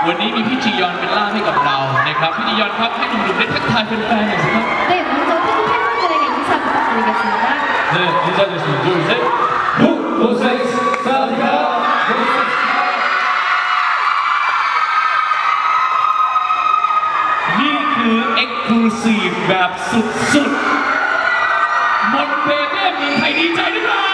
วันนี้มีพี่จียอนเป็นล่ามให้กับเรานะครับพี่จียอนครับให้หนุ่มๆได้ทักทายแฟนๆหน่อยสิครับ 네, 먼저 태국 팬분들에게 인사 부탁드리겠습니다. 네, 인사드리겠습니다. 둘, 셋. 노세이스 사디카 นี่คือ Exclusive แบบสุดๆหมดเพลงเนี่ยมีใครดีใจหรือเปล่า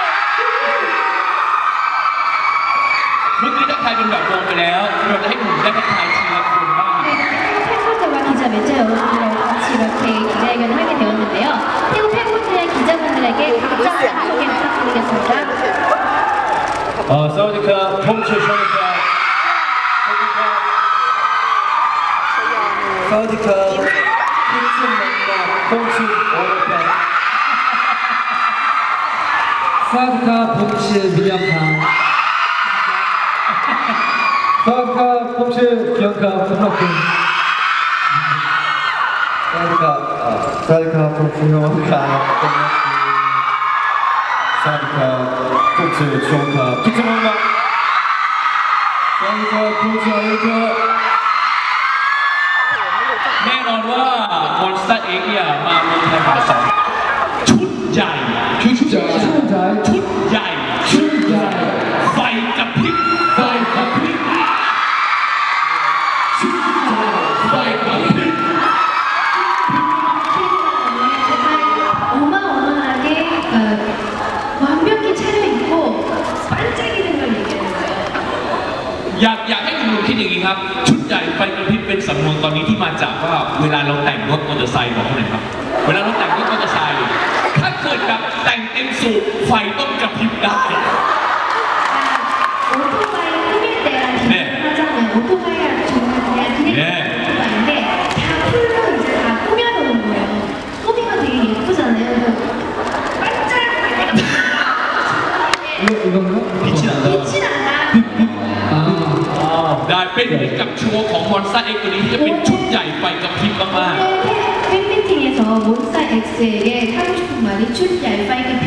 เมื่อกี้ทักทายเป็นแบบวงไปแล้วเราจะให้หนุ่มได้ทักทายทีละคนบ้าง 네, 태국 팬분들과 기자 매체 여러분들과 같이 이렇게 기자회견을 하게 되었는데요. 태국 팬분들의 기자분들에게 각자 소개 부탁드리겠습니다. 사우디카 폼츠 쇼니카 사우디카 폼츠 만나 폼츠 오르카 사우디카 폼츠 미야카 사우디카 폼츠 비앙카 폼라쿤 사우디카 폼츠 용카 사우디카 폼츠 쇼카 피트만마 사우디카 폼츠 오르카 แน่นอนว่า Monster X เนี่ยมาเมืองไทยมาสองชุดใหญ่ชุดใหญ่ไฟกระพริบชุดใหญ่ไฟกระพริบ 어마어마하게 완벽히 차려입고 반짝이는 걸 얘기하는 거예요. อยากให้หนุ่มๆคิดอย่างนี้ครับชุดใหญ่ไฟกระพริบเป็นสำนวนตอนนี้ที่มาจากว่าเวลาเราแต่งรถมอเตอร์ไซค์บอกเขาหน่อยครับเวลาเราแต่งรถมอเตอร์ไซค์ถ้าเกิดแบบแต่งเต็มสูบไฟต้องกระพริบได้ 오토바이 꾸밀 때랑 비교하자면 오토바이가 정말 그냥 오토바이인데 다 풀로 이제 다 꾸며놓은 거예요. 소비가 되게 예쁘잖아요. 반짝반짝 빛이 난다 빛이 나나 ได้เป็นเหมือนกับโชว์ของ Monster X ตัวนี้ที่จะเป็นชุดใหญ่ไฟกระพริบมาก 팬미팅에서 몬스타 X에게 하고 싶은 말이 춥 얇아이게 빛